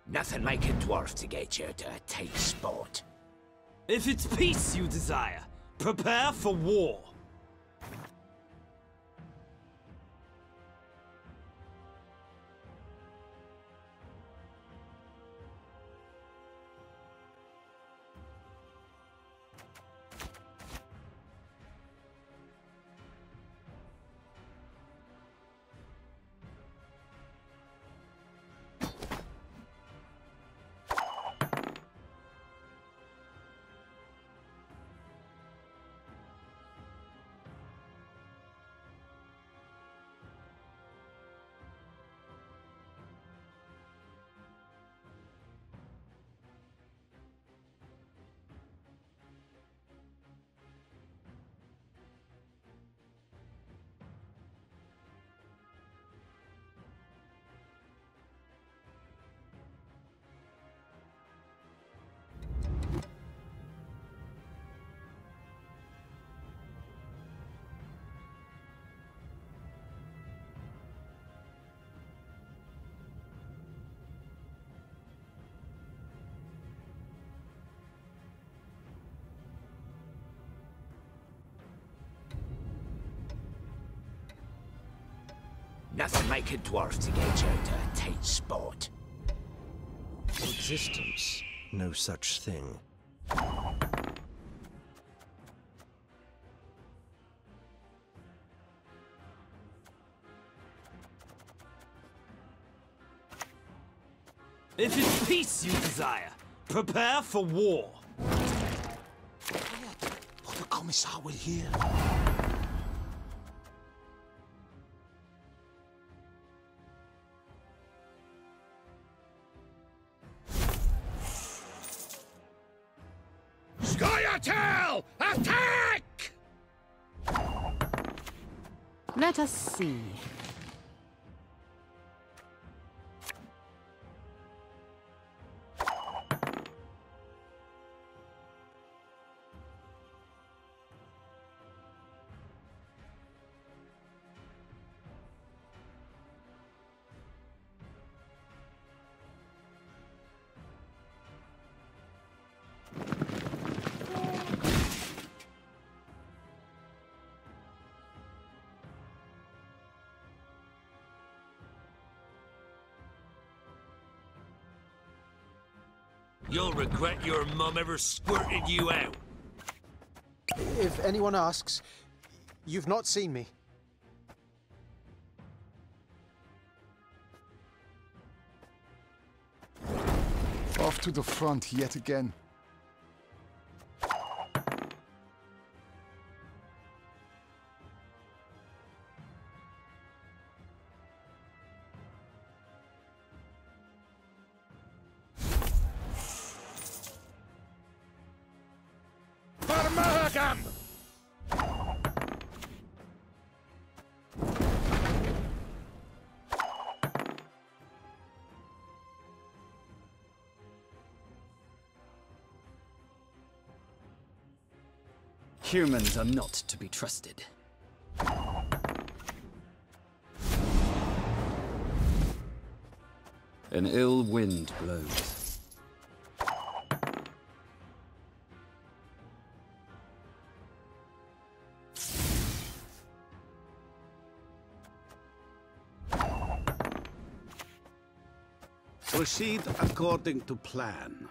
Nothing like a dwarf to get you to a tight spot. If it's peace you desire, prepare for war. Nothing like a dwarf to get you to a tight spot. Existence, no such thing. If it's peace you desire, prepare for war. But the Commissar will hear. Scoia'tael! Attack! Let us see. You'll regret your mum ever squirted you out. If anyone asks, you've not seen me. Off to the front yet again. Humans are not to be trusted. An ill wind blows. Proceed according to plan.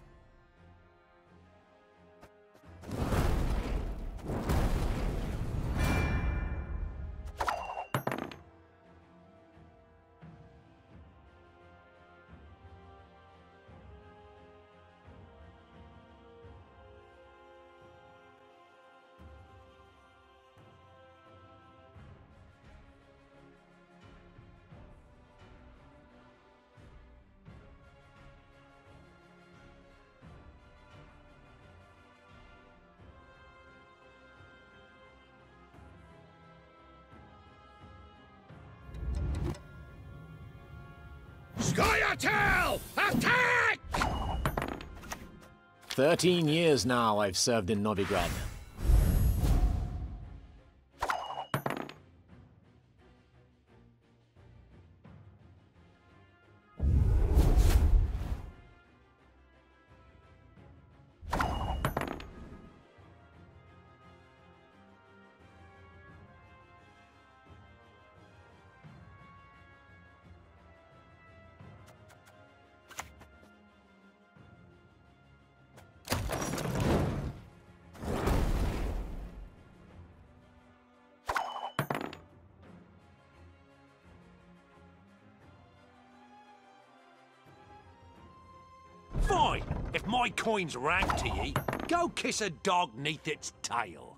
Scoia'tael! Attack! 13 years now I've served in Novigrad. Fine. If my coin's rank to ye, go kiss a dog neath its tail.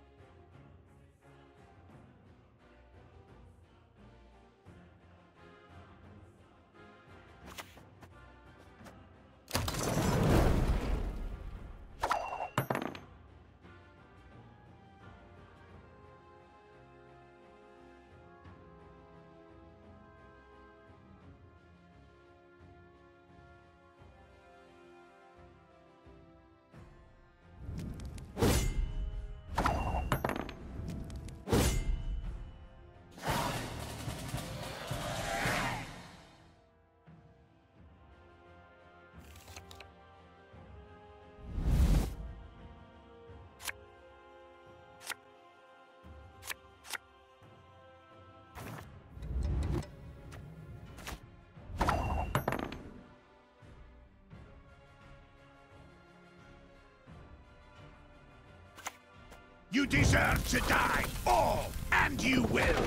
You deserve to die, all, and you will.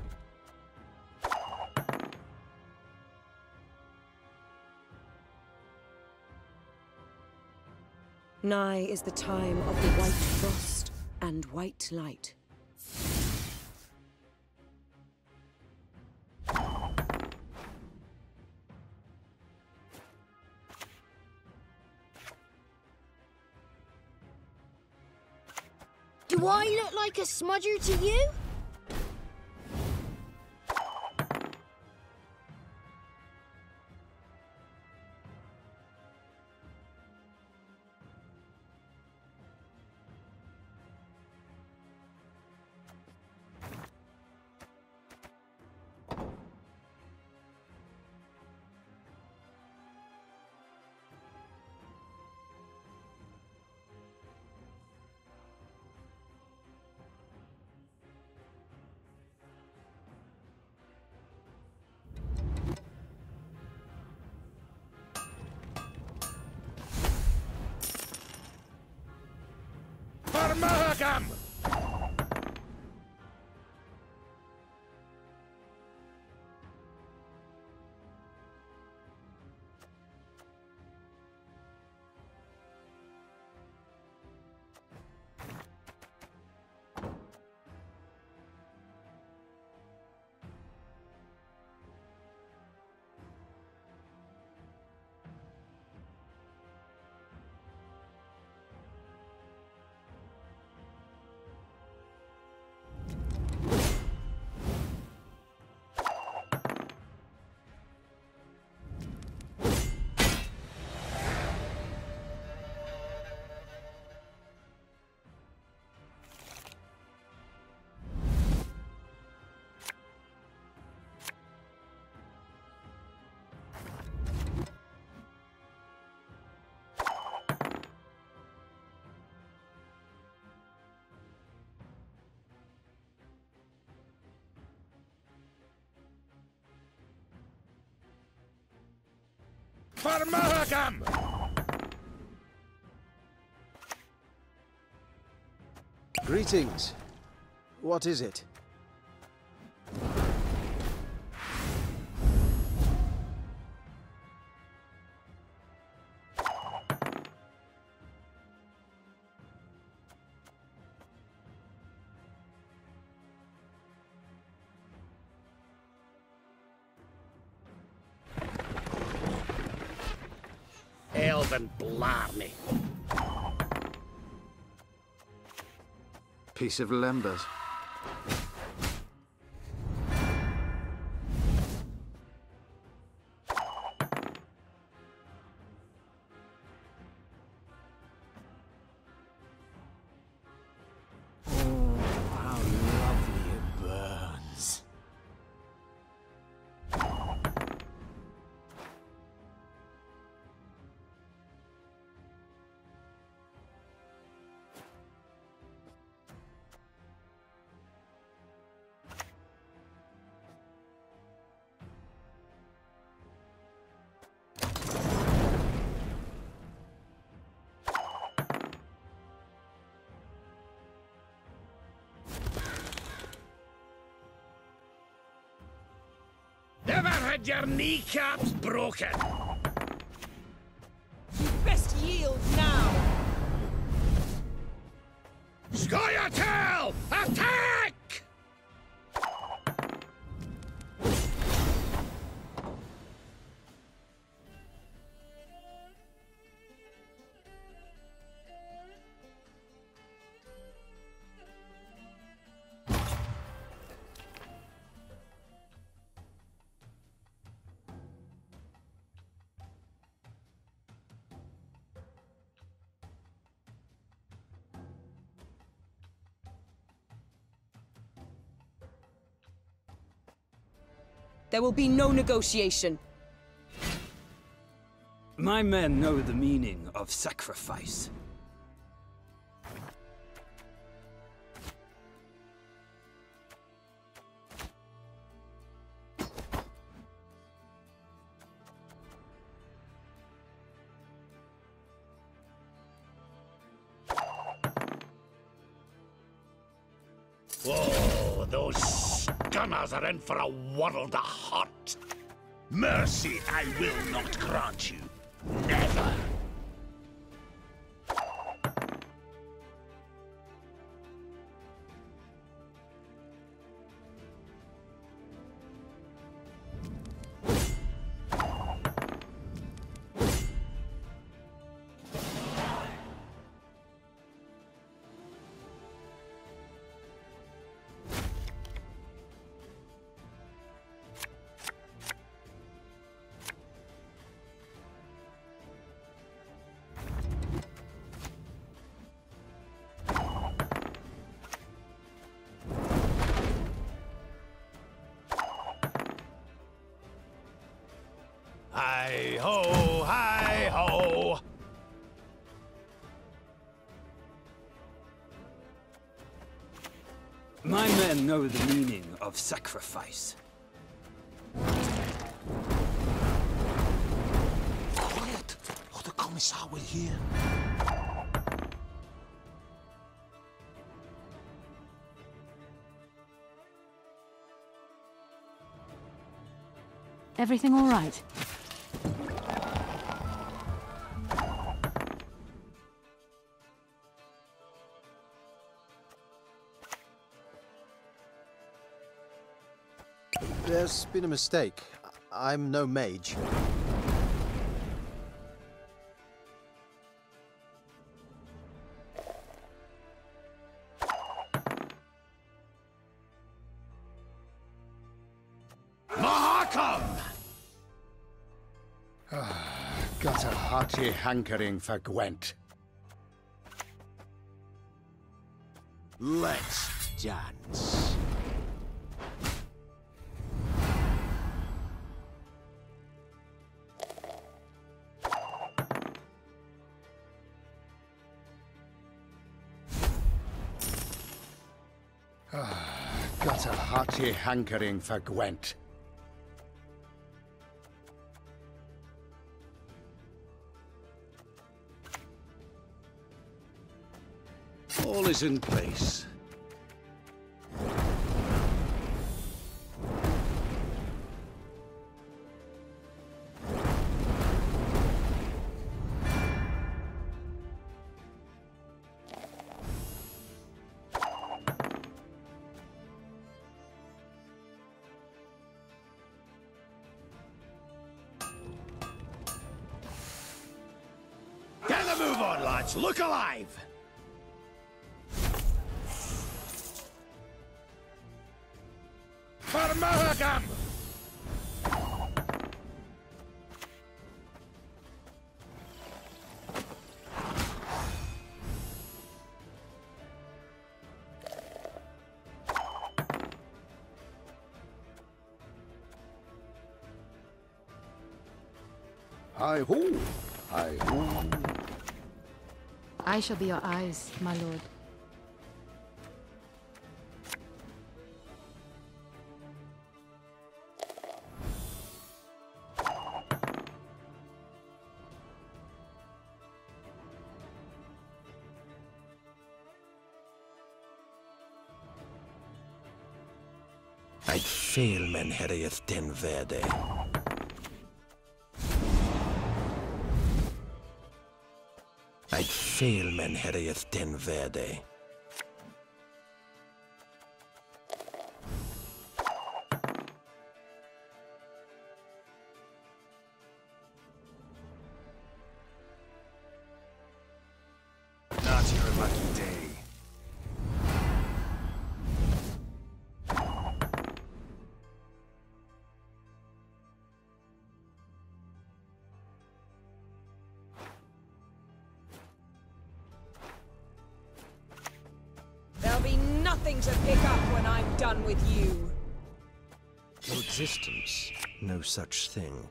Nigh is the time of the white frost and white light. Do I look like a smudger to you? Mahakam! For Mahakam! Greetings. What is it? Elven blarney. Piece of lembas. How lovely it burns. Never had your kneecaps broken. Scoia'tael! Attack! There will be no negotiation. My men know the meaning of sacrifice. Oh, those gunners are in for a world of hurt. Mercy I will not grant you. Never. Hi-ho, hi-ho! My men know the meaning of sacrifice. Quiet, or the Commissar will hear. Everything all right? There's been a mistake. I'm no mage. Got a hearty hankering for Gwent. Let's dance. Got a hearty hankering for Gwent. All is in place. Get the move on, lads! Look alive! For Mahagam! Hi-ho! Hi-ho! I shall be your eyes, my lord. I'd fail men herreth den verde. I'd fail men herreth den verde. lucky day. There'll be nothing to pick up when I'm done with you. No existence, no such thing.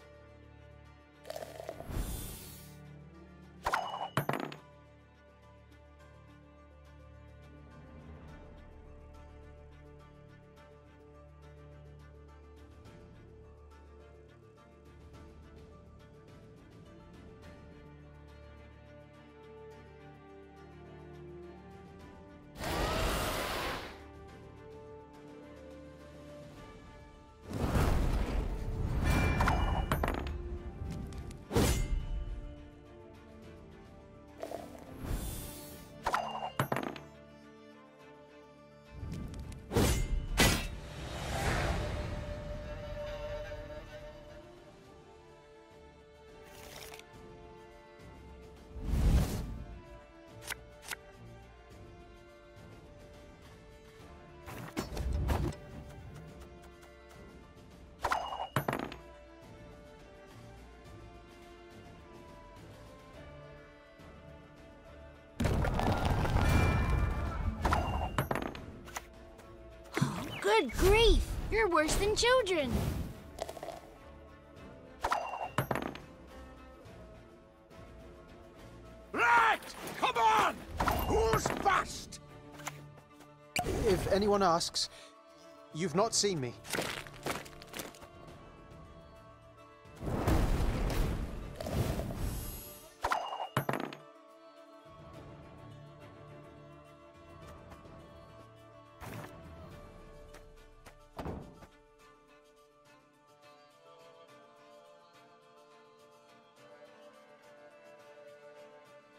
Good grief! You're worse than children. Right! Come on! Who's first? If anyone asks, you've not seen me.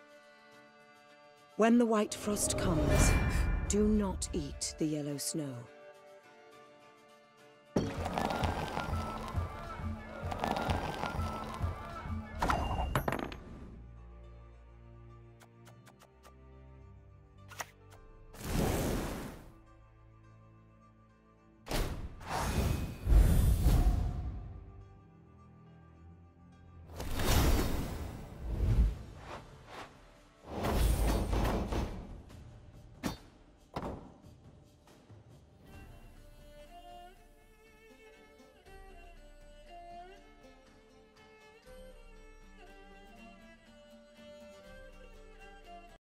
When the white frost comes, do not eat the yellow snow.